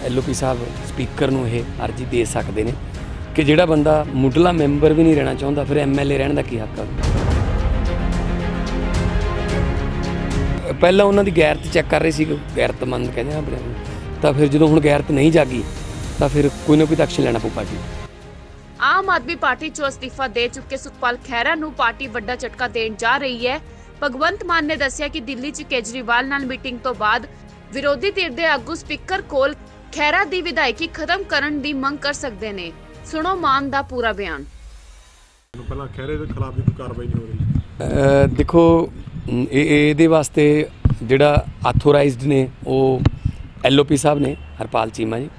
LOP साहब speaker नूं यह अर्जी दे सकते हैं कि जिहड़ा बंदा मुढला मैंबर भी नहीं रहना चाहता फिर MLA रहने का की हक है। पहला उन्होंने गैरत चैक कर रहे थे, गैरतमंद कहते हैं अपने, तो फिर जो हुण गैरत नहीं जागी तो फिर कोई ना कोई एक्शन लेना पऊ पार्टी। आम आदमी पार्टी चों अस्तीफा दे चुके सुखपाल खैरा नूं पार्टी वड्डा झटका देण जा रही है। भगवंत मान ने दस्सिया कि दिल्ली च केजरीवाल नाल मीटिंग तो बाद विरोधी धिर दे आगू स्पीकर कोल खैरा दी विधायकी खत्म करन दी मंग कर सकदे ने। सुनो मान दा पूरा बयान। पहला खैरे दे खिलाफ दी कार्रवाई नहीं हो रही। देखो ਇਹਦੇ ਵਾਸਤੇ ਜਿਹੜਾ ਆਥੋਰਾਈਜ਼ਡ ਨੇ ਉਹ LOP ਸਾਹਿਬ ਨੇ ਹਰਪਾਲ ਚੀਮਾ ਜੀ।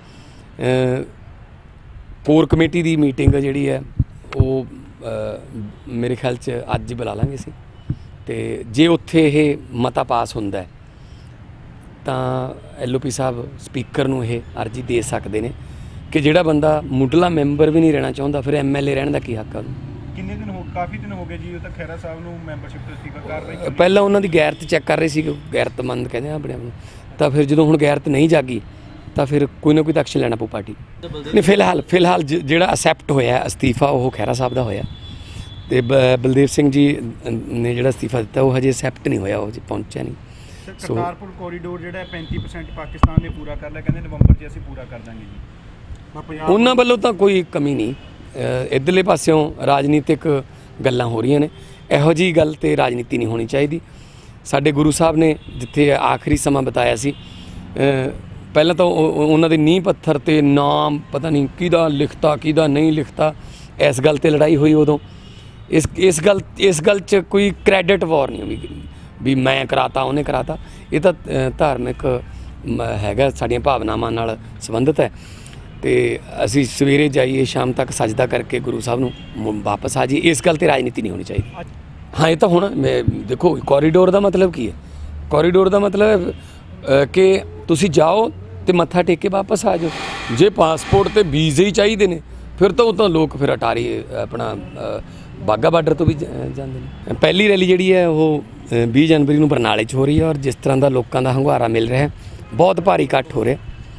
ਕੋਰ ਕਮੇਟੀ ਦੀ ਮੀਟਿੰਗ ਜਿਹੜੀ ਹੈ ਉਹ ਮੇਰੇ ਖਿਆਲ 'ਚ ਅੱਜ ਹੀ ਬੁਲਾ ਲਾਂਗੇ ਅਸੀਂ, ਤੇ ਜੇ ਉੱਥੇ ਇਹ ਮਤਾ ਪਾਸ ਹੁੰਦਾ ਤਾਂ LOP ਸਾਹਿਬ ਸਪੀਕਰ ਨੂੰ ਇਹ ਅਰਜੀ ਦੇ ਸਕਦੇ ਨੇ ਕਿ ਜਿਹੜਾ ਬੰਦਾ ਮੁੱਢਲਾ ਮੈਂਬਰ ਵੀ ਨਹੀਂ ਰਹਿਣਾ ਚਾਹੁੰਦਾ ਫਿਰ MLA ਰਹਿਣ ਦਾ ਕੀ ਹੱਕ ਆ। ਕਿੰਨੇ ਦਿਨ ਹੋ ਕਾਫੀ ਦਿਨ ਹੋ ਗਏ ਜੀ, ਉਹ ਤਾਂ ਖੈਰਾ ਸਾਹਿਬ ਨੂੰ ਮੈਂਬਰਸ਼ਿਪ ਤੋਂ ਅਸਤੀਫਾ ਕਾਰਵਾਈ ਪਹਿਲਾਂ ਉਹਨਾਂ ਦੀ ਗੈਰਤ ਚੈੱਕ ਕਰ ਰਹੇ ਸੀ, ਗੈਰਤਮੰਦ ਕਹਿੰਦੇ ਆ ਆਪਣੇ ਆਪ ਨੂੰ, ਤਾਂ ਫਿਰ ਜਦੋਂ ਹੁਣ ਗੈਰਤ ਨਹੀਂ ਜਾਗੀ ਤਾਂ ਫਿਰ ਕੋਈ ਨਾ ਕੋਈ ਤਾਂ ਐਕਸ਼ਨ ਲੈਣਾ ਪਊ ਪਾਰਟੀ ਨੇ। ਫਿਲਹਾਲ ਜਿਹੜਾ ਅਸੈਪਟ ਹੋਇਆ ਅਸਤੀਫਾ ਉਹ ਖੈਰਾ ਸਾਹਿਬ ਦਾ ਹੋਇਆ, ਤੇ ਬਲਦੇਵ ਸਿੰਘ ਜੀ ਨੇ ਜਿਹੜਾ ਅਸਤੀਫਾ ਦਿੱਤਾ ਉਹ ਹਜੇ ਅਸੈਪਟ ਨਹੀਂ ਹੋਇਆ, ਉਹ ਪਹੁੰਚਿਆ ਨਹੀਂ। ਕਰਤਾਰਪੁਰ ਕੋਰੀਡੋਰ ਜਿਹੜਾ 35% ਪਾਕਿਸਤਾਨ ਨੇ ਪੂਰਾ ਕਰ ਲਿਆ, ਕਹਿੰਦੇ ਨਵੰਬਰ 'ਚ ਅਸੀਂ ਪੂਰਾ ਕਰ ਦਾਂਗੇ ਜੀ। ਉਹਨਾਂ ਵੱਲੋਂ ਤਾਂ ਕੋਈ ਕਮੀ ਨਹੀਂ, ਇੱਧਰਲੇ ਪਾਸਿਓਂ ਰਾਜਨੀਤਿਕ ਗੱਲਾਂ ਹੋ ਰਹੀਆਂ ਨੇ, ਇਹੋ ਜਿਹੀ ਗੱਲ ਤੇ ਰਾਜਨੀਤੀ ਨਹੀਂ ਹੋਣੀ ਚਾਹੀਦੀ। ਸਾਡੇ ਗੁਰੂ ਸਾਹਿਬ ਨੇ ਜਿੱਥੇ ਆਖਰੀ ਸਮਾਂ ਬਿਤਾਇਆ ਸੀ, ਪਹਿਲਾਂ ਤਾਂ ਉਹਨਾਂ ਦੇ ਨੀਂਹ ਪੱਥਰ ਤੇ ਨਾਮ ਪਤਾ ਨਹੀਂ ਕਿਹਦਾ ਲਿਖਤਾ ਕਿਹਦਾ ਨਹੀਂ ਲਿਖਤਾ, ਇਸ ਗੱਲ ਤੇ ਲੜਾਈ ਹੋਈ ਉਦੋਂ। ਇਸ ਗੱਲ 'ਚ ਕੋਈ ਕ੍ਰੈਡਿਟ ਵਾਰ ਨਹੀਂ ਵੀ ਮੈਂ ਕਰਾਤਾ ਉਹਨੇ ਕਰਾਤਾ, ਇਹ ਤਾਂ ਧਾਰਮਿਕ ਹੈਗਾ, ਸਾਡੀਆਂ ਭਾਵਨਾਵਾਂ ਨਾਲ ਸੰਬੰਧਿਤ ਹੈ। ਤੇ ਅਸੀਂ ਸਵੇਰੇ ਜਾਈਏ ਸ਼ਾਮ ਤੱਕ ਸਜਦਾ ਕਰਕੇ ਗੁਰੂ ਸਾਹਿਬ ਨੂੰ ਵਾਪਸ ਆ ਜਾਈਏ, ਇਸ ਗੱਲ ਤੇ ਰਾਜਨੀਤੀ ਨਹੀਂ ਹੋਣੀ ਚਾਹੀਦੀ। ਹਾਂ ਇਹ ਤਾਂ ਹੁਣ ਦੇਖੋ ਕੋਰੀਡੋਰ ਦਾ ਮਤਲਬ ਕੀ ਹੈ, ਕੋਰੀਡੋਰ ਦਾ ਮਤਲਬ ਕਿ ਤੁਸੀਂ ਜਾਓ ਤੇ ਮੱਥਾ ਟੇਕ ਕੇ ਵਾਪਸ ਆ ਜਾਓ। ਜੇ ਪਾਸਪੋਰਟ ਤੇ ਵੀਜ਼ੇ ਹੀ ਚਾਹੀਦੇ ਨੇ ਫਿਰ ਤਾਂ ਉਹ ਤਾਂ ਲੋਕ ਫਿਰ ਅਟਾਰੀ ਆਪਣਾ ਬਾਗਾ ਬਾਰਡਰ ਤੋਂ ਵੀ ਜਾਂਦੇ ਨੇ। ਪਹਿਲੀ ਰੈਲੀ ਜਿਹੜੀ ਹੈ ਉਹ 20 ਜਨਵਰੀ ਨੂੰ ਬਰਨਾਲੇ 'ਚ ਹੋ ਰਹੀ ਹੈ, ਔਰ ਜਿਸ ਤਰ੍ਹਾਂ ਦਾ ਲੋਕਾਂ ਦਾ ਹੰਗਾਰਾ ਮਿਲ ਰਿਹਾ ਬਹੁਤ ਭਾਰੀ ਇਕੱਠ ਹੋ ਰਿਹਾ।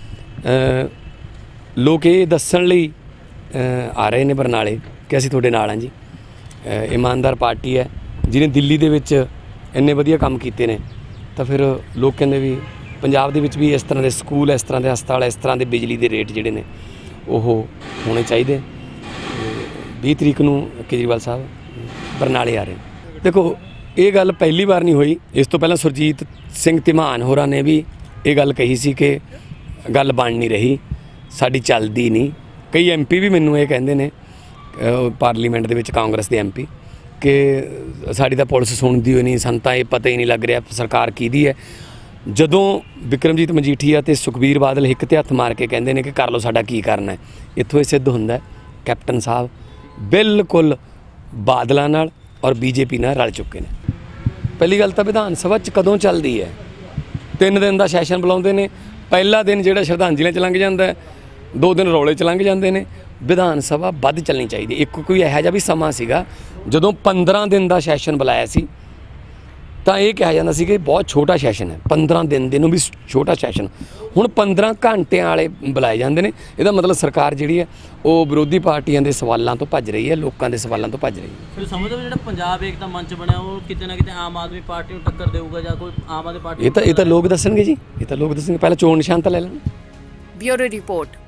ਲੋਕ ਇਹ ਦੱਸਣ ਲਈ ਆ ਰਹੇ ਨੇ ਬਰਨਾਲੇ ਕਿ ਅਸੀਂ ਤੁਹਾਡੇ ਨਾਲ ਹਾਂ ਜੀ। ਇਮਾਨਦਾਰ ਪਾਰਟੀ ਹੈ ਜਿਹਨੇ ਦਿੱਲੀ ਦੇ ਵਿੱਚ ਇੰਨੇ ਵਧੀਆ ਕੰਮ ਕੀਤੇ ਨੇ, ਤਾਂ ਫਿਰ ਲੋਕ ਕਹਿੰਦੇ ਵੀ ਪੰਜਾਬ ਦੇ ਵਿੱਚ ਵੀ ਇਸ ਤਰ੍ਹਾਂ ਦੇ ਸਕੂਲ, ਇਸ ਤਰ੍ਹਾਂ ਦੇ ਹਸਪਤਾਲ, ਇਸ ਤਰ੍ਹਾਂ ਦੇ ਬਿਜਲੀ ਦੇ ਰੇਟ ਜਿਹੜੇ ਨੇ ਉਹ ਹੋਣੇ ਚਾਹੀਦੇ। 20 ਤਰੀਕ ਨੂੰ ਕੇਜਰੀਵਾਲ ਸਾਹਿਬ ਬਰਨਾਲੇ ਆ ਰਹੇ। ਦੇਖੋ ਇਹ ਗੱਲ ਪਹਿਲੀ ਵਾਰ ਨਹੀਂ ਹੋਈ, ਇਸ ਤੋਂ ਪਹਿਲਾਂ ਸੁਰਜੀਤ ਸਿੰਘ ਧੀਮਾਨ ਹੋਰਾਂ ਨੇ ਵੀ ਇਹ ਗੱਲ ਕਹੀ ਸੀ ਕਿ ਗੱਲ ਬਣ ਨਹੀਂ ਰਹੀ, ਸਾਡੀ ਚੱਲਦੀ ਨਹੀਂ। ਕਈ MP ਵੀ ਮੈਨੂੰ ਇਹ ਕਹਿੰਦੇ ਨੇ ਪਾਰਲੀਮੈਂਟ ਦੇ ਵਿੱਚ, ਕਾਂਗਰਸ ਦੇ MP, ਕਿ ਸਾਡੀ ਤਾਂ ਪੁਲਿਸ ਸੁਣਦੀ ਹੋਈ ਨਹੀਂ, ਸਾਨੂੰ ਤਾਂ ਇਹ ਪਤਾ ਹੀ ਨਹੀਂ ਲੱਗ ਰਿਹਾ ਸਰਕਾਰ ਕਿਹਦੀ ਹੈ। ਜਦੋਂ ਵਿਕਰਮਜੀਤ ਮਜੀਠੀਆ ਤੇ ਸੁਖਬੀਰ ਬਾਦਲ ਇੱਕ ਤੇ ਹੱਥ ਮਾਰ ਕੇ ਕਹਿੰਦੇ ਨੇ ਕਿ ਕਰ ਲਓ ਸਾਡਾ ਕੀ ਕਰਨਾ ਹੈ, ਇੱਥੋਂ ਇਹ ਸਿੱਧ ਹੁੰਦਾ ਕੈਪਟਨ ਸਾਹਿਬ ਬਿਲਕੁਲ ਬਾਦਲਾਂ ਨਾਲ ਔਰ BJP ਨਾਲ ਰਲ ਚੁੱਕੇ ਨੇ। ਪਹਿਲੀ ਗੱਲ ਤਾਂ ਵਿਧਾਨ ਸਭਾ 'ਚ ਕਦੋਂ ਚੱਲਦੀ ਹੈ, 3 ਦਿਨ ਦਾ ਸੈਸ਼ਨ ਬੁਲਾਉਂਦੇ ਨੇ। ਪਹਿਲਾ ਦਿਨ ਜਿਹੜਾ ਸ਼ਰਧਾਂਜਲੀਆਂ 'ਚ ਲੰਘ ਜਾਂਦਾ, 2 ਦਿਨ ਰੌਲੇ 'ਚ ਲੰਘ ਜਾਂਦੇ ਨੇ। ਵਿਧਾਨ ਸਭਾ ਵੱਧ ਚੱਲਣੀ ਚਾਹੀਦੀ। ਇੱਕ ਕੋਈ ਇਹੋ ਜਿਹਾ ਵੀ ਸਮਾਂ ਸੀਗਾ ਜਦੋਂ 15 ਦਿਨ ਦਾ ਸੈਸ਼ਨ ਬੁਲਾਇਆ ਸੀ, ਤਾਂ ਇਹ ਕਿਹਾ ਜਾਂਦਾ ਸੀ ਕਿ ਬਹੁਤ ਛੋਟਾ ਸੈਸ਼ਨ ਹੈ, 15 ਦਿਨ ਦੇ ਨੂੰ ਵੀ ਛੋਟਾ ਸੈਸ਼ਨ। ਹੁਣ 15 ਘੰਟਿਆਂ ਵਾਲੇ ਬੁਲਾਏ ਜਾਂਦੇ ਨੇ। ਇਹਦਾ ਮਤਲਬ ਸਰਕਾਰ ਜਿਹੜੀ ਹੈ ਉਹ ਵਿਰੋਧੀ ਪਾਰਟੀਆਂ ਦੇ ਸਵਾਲਾਂ ਤੋਂ ਭੱਜ ਰਹੀ ਹੈ, ਲੋਕਾਂ ਦੇ ਸਵਾਲਾਂ ਤੋਂ ਭੱਜ ਰਹੀ ਹੈ। ਫਿਰ ਸਮਝਦੇ ਹੋ ਜਿਹੜਾ ਪੰਜਾਬ ਏਕਤਾ ਮੰਚ ਬਣਿਆ ਉਹ ਕਿਤੇ ਨਾ ਕਿਤੇ ਆਮ ਆਦਮੀ ਪਾਰਟੀ ਨੂੰ ਟੱਕਰ ਦੇਊਗਾ ਜਾਂ ਕੋਈ ਆਮ ਆਦਮੀ ਪਾਰਟੀ? ਇਹ ਤਾਂ ਲੋਕ ਦੱਸਣਗੇ ਜੀ, ਇਹ ਤਾਂ ਲੋਕ ਦੱਸਣਗੇ। ਪਹਿਲਾਂ ਚੋਣ ਨਿਸ਼ਾਨ ਤਾਂ ਲੈ ਲੈਣ। Bureau report.